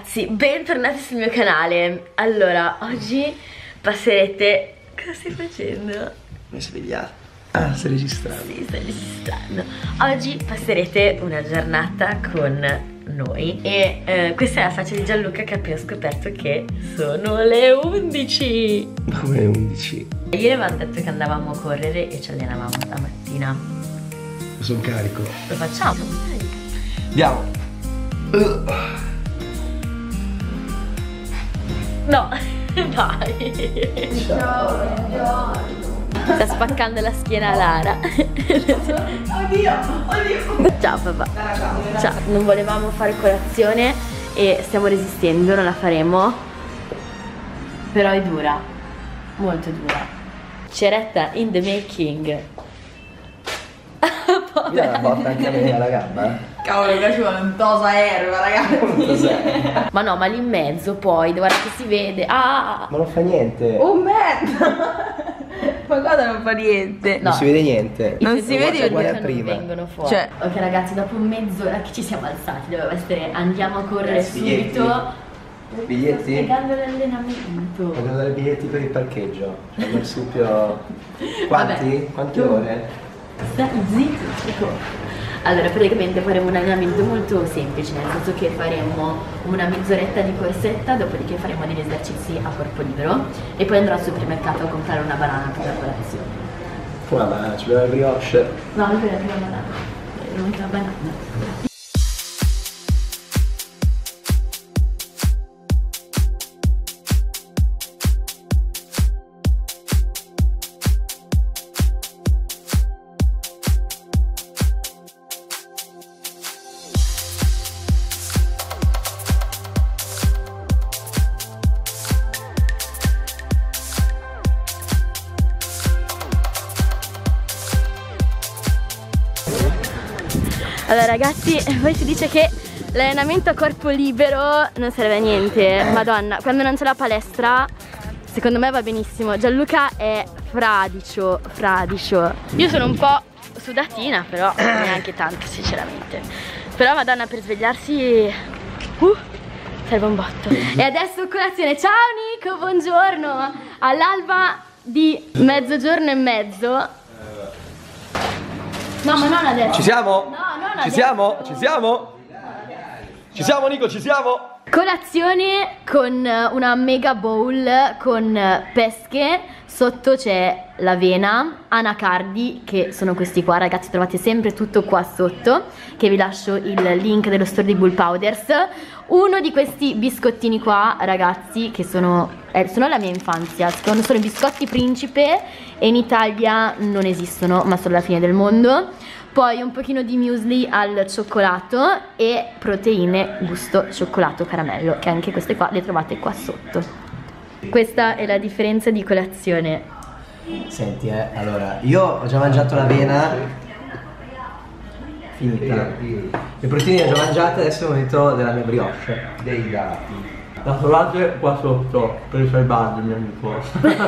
ragazzi, bentornati sul mio canale. Allora, oggi passerete... Cosa stai facendo? Mi svegliato. Ah, stai registrando? Sì, stai registrando. Oggi passerete una giornata con noi e questa è la faccia di Gianluca che ha appena scoperto che sono le 11. Ma come le 11? Ieri avevamo detto che andavamo a correre e ci allenavamo stamattina. Sono carico. Lo facciamo? Andiamo. No, dai. Ciao. Sta spaccando la schiena a Lara. Oddio, oddio. Ciao papà. Ciao, non volevamo fare colazione e stiamo resistendo, non la faremo. Però è dura, molto dura. Ceretta in the making. Mi dà una botta anche a me alla gamba? Cavolo, che ci vuole un tosa erba, ragazzi. Ma no, ma lì in mezzo poi, guarda che si vede. Ah! Ma non fa niente. Oh merda. Ma guarda, non fa niente. No. Non si vede niente. Non si vede perché uguale a non prima. vengono fuori. Cioè- ok ragazzi, dopo mezz'ora che ci siamo alzati, doveva essere andiamo a correre Biglietti? subito. Biglietti? Sto spiegando l'allenamento. Vogliono dare biglietti per il parcheggio. C'è il marsupio. Quanti? Vabbè. Quante ore? Stai zitto, Chico. Allora praticamente faremo un allenamento molto semplice, nel senso che faremo una mezz'oretta di corsetta, dopodiché faremo degli esercizi a corpo libero e poi andrò al supermercato a comprare una banana per la colazione. Una banana, ci vuole la brioche. No, non per la prima banana, l'unica banana. Allora ragazzi, poi si dice che l'allenamento a corpo libero non serve a niente. Madonna, quando non c'è la palestra, secondo me va benissimo. Gianluca è fradicio. Io sono un po' sudatina, però neanche tanto sinceramente. Però madonna, per svegliarsi serve un botto. E adesso colazione. Ciao Nico, buongiorno. All'alba di mezzogiorno e mezzo. No, ma non adesso. Ci siamo? No, non Ci adesso. siamo? Ci siamo? Ci siamo Nico, ci siamo? Colazione con una mega bowl con pesche. Sotto c'è l'avena, anacardi, che sono questi qua ragazzi, trovate sempre tutto qua sotto, che vi lascio il link dello store di Bull Powders. Uno di questi biscottini qua ragazzi, che sono la mia infanzia, sono i biscotti principe e in Italia non esistono, ma sono la fine del mondo. Poi un pochino di muesli al cioccolato e proteine gusto cioccolato caramello, che anche queste qua le trovate qua sotto. Questa è la differenza di colazione. Senti allora, io ho già mangiato l'avena. Finita. Le proteine le ho già mangiate, adesso è il momento della mia brioche. Dei dati. La trovate qua sotto per i suoi bug, mio amico.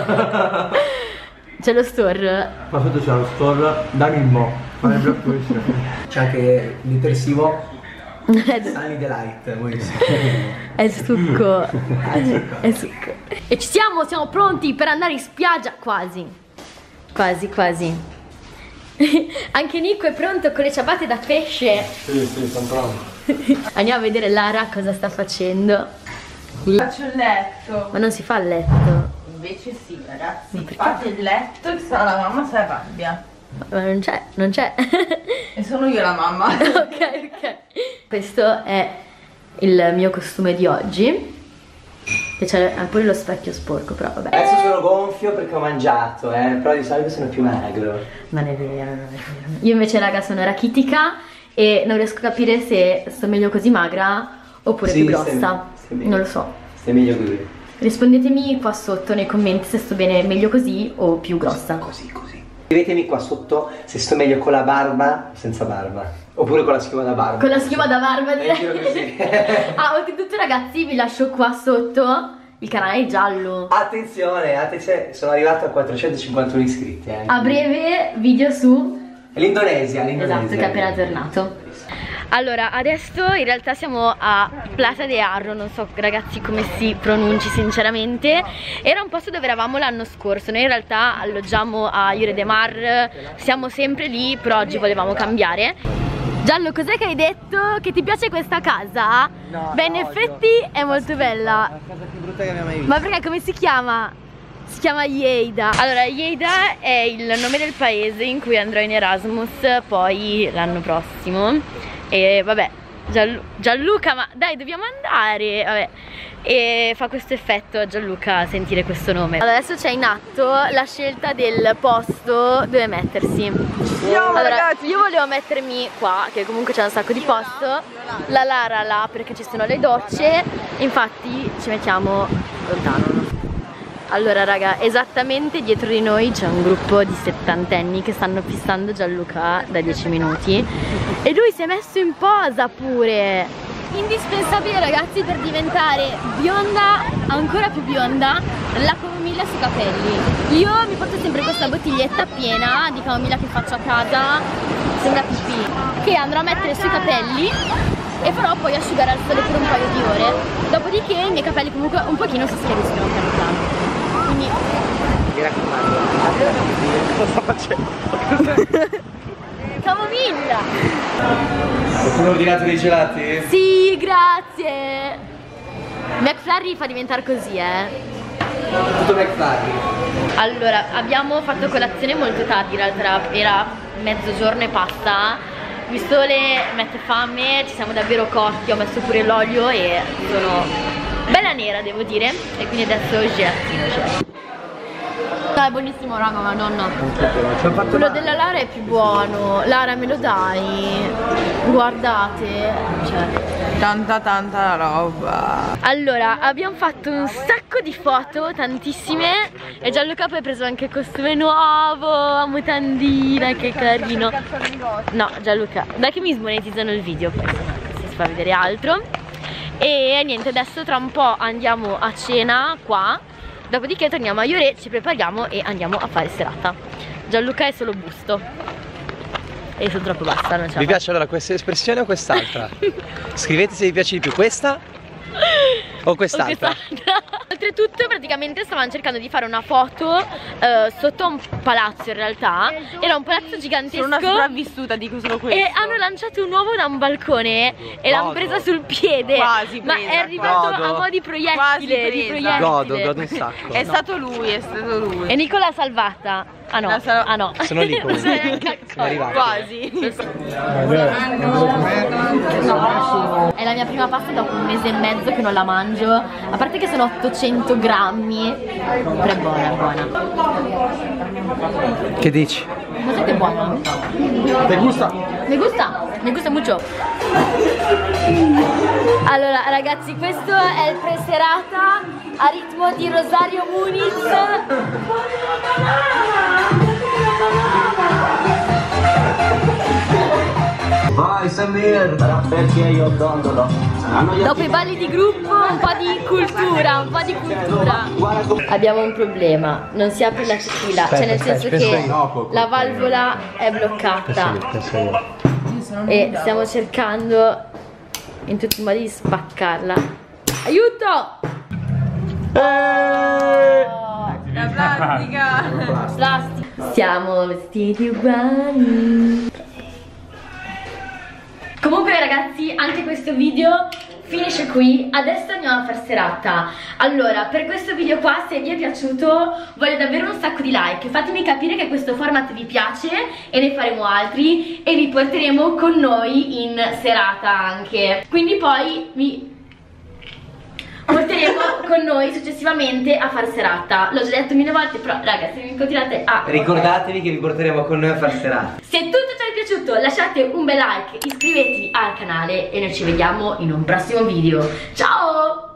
C'è lo store. Qua sotto c'è lo store da Mimmo. C'è anche il detersivo Sunny Delight. È succo. È succo. E ci siamo, siamo pronti per andare in spiaggia. Quasi. Quasi. Anche Nico è pronto con le ciabatte da pesce. Sì, sono pronto. Andiamo a vedere Lara cosa sta facendo. Faccio il letto. Ma non si fa il letto. Invece sì, ragazzi. Ma perché? Fate il letto che sennò la mamma si arrabbia. Ma non c'è. E sono io la mamma. ok. Questo è il mio costume di oggi. Che c'è pure lo specchio sporco, però vabbè. Adesso sono gonfio perché ho mangiato, però di solito sono più magro. Non è vero. Io invece raga sono rachitica e non riesco a capire se sto meglio così magra oppure più grossa. stai meglio. Non lo so. Stai meglio così. Rispondetemi qua sotto nei commenti se sto bene meglio così o più grossa. Così. Scrivetemi qua sotto se sto meglio con la barba o senza barba. Oppure con la schiuma da barba. Con la schiuma da barba Giro direi. così. Oltretutto ragazzi vi lascio qua sotto il canale giallo. Attenzione, sono arrivato a 451 iscritti. A breve video su L'Indonesia. esatto, che è appena tornato. Allora, adesso in realtà siamo a Plaza de Arro, non so ragazzi come si pronunci sinceramente. Era un posto dove eravamo l'anno scorso, noi in realtà alloggiamo a Lloret de Mar, siamo sempre lì, però oggi volevamo cambiare. Giallo, cos'è che hai detto? Che ti piace questa casa? No, beh, in effetti è molto bella. È la casa più brutta che abbia mai visto. Ma perché come si chiama? Si chiama Lleida. Allora, Lleida è il nome del paese in cui andrò in Erasmus poi l'anno prossimo. E vabbè, Gianluca, ma dai, dobbiamo andare, vabbè. E fa questo effetto a Gianluca sentire questo nome. Allora, adesso c'è in atto la scelta del posto dove mettersi. Allora, io volevo mettermi qua, che comunque c'è un sacco di posto. La Lara là, perché ci sono le docce. Infatti ci mettiamo lontano. Allora raga, esattamente dietro di noi c'è un gruppo di settantenni che stanno fissando Gianluca da 10 minuti. E lui si è messo in posa pure. Indispensabile ragazzi per diventare bionda, ancora più bionda, la camomilla sui capelli. Io mi porto sempre questa bottiglietta piena di camomilla che faccio a casa, sembra pipì, che andrò a mettere sui capelli e farò poi asciugare al sole per un paio di ore. Dopodiché i miei capelli comunque un pochino si schiariscono piano piano. Quindi mi raccomando, cosa sto facendo? camomilla! Qualcuno ha ordinato dei gelati? Sì, grazie! McFlurry fa diventare così, Tutto McFlurry. Allora, abbiamo fatto colazione molto tardi, in realtà era mezzogiorno e passa. Il sole mette fame, ci siamo davvero cotti, ho messo pure l'olio e sono bella nera devo dire. E quindi adesso il gelattino. No, è buonissimo raga, madonna. Quello della Lara è più buono. Lara, me lo dai? Guardate, cioè Tanta roba. allora, abbiamo fatto un sacco di foto, tantissime. E Gianluca poi ha preso anche il costume nuovo, mutandina, che carino. No, Gianluca, dai che mi smonetizzano il video poi, se si fa vedere altro. E niente, adesso tra un po' andiamo a cena qua. Dopodiché torniamo a Lloret, ci prepariamo e andiamo a fare serata. Gianluca è solo busto. E sono troppo bassa, non ce la Vi piace allora questa espressione o quest'altra? Scrivete se vi piace di più questa o quest'altra. Oltretutto praticamente stavano cercando di fare una foto sotto un palazzo in realtà. Era un palazzo gigantesco. Sono una sopravvissuta, dico solo questo. E hanno lanciato un uovo da un balcone e l'hanno presa sul piede. Quasi ma presa, è arrivato godo. a mo' di proiettile. Quasi Di presa. proiettile. Godo un sacco. È stato lui, è stato lui. E Nicola l'ha salvata. Ah no, ah no. Sono lì Non sono neanche Sono arrivato. Quasi. È la mia prima pasta dopo un mese e mezzo che non la mangio. A parte che sono 800 grammi. Però è buona, è buona. Che dici? Ma sai che è buona? Te gusta? Mi gusta mucho. Allora ragazzi, questo è il preserata a ritmo di Rosario Muniz. Vai Samir, perché io dondolo. Dopo i balli di gruppo un po' di cultura, Abbiamo un problema, non si apre la tequila, cioè nel senso che la valvola è bloccata e stiamo cercando in tutti i modi di spaccarla. Aiuto! La plastica. Plastica. Siamo vestiti uguali. Comunque ragazzi, anche questo video finisce qui. Adesso andiamo a far serata. Allora, per questo video qua, se vi è piaciuto, voglio davvero un sacco di like. Fatemi capire che questo format vi piace e ne faremo altri e vi porteremo con noi in serata anche. Quindi poi vi porteremo con noi successivamente a far serata. L'ho già detto 1000 volte, però raga, se mi continuate a... Ricordatevi che vi porteremo con noi a far serata. Se tutto ci è piaciuto lasciate un bel like, iscrivetevi al canale e noi ci vediamo in un prossimo video. Ciao!